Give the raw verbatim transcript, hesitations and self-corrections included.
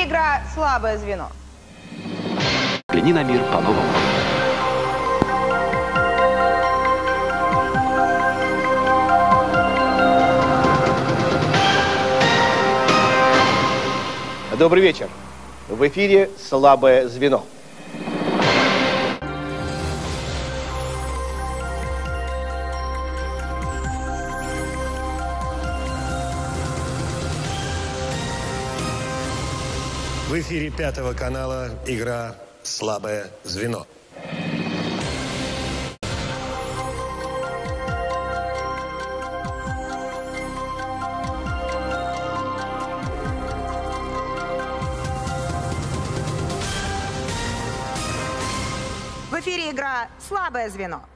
эфире игра «Слабое звено». Взгляни на мир по-новому. Добрый вечер. В эфире «Слабое звено». В эфире Пятого канала игра «Слабое звено». В эфире игра «Слабое звено».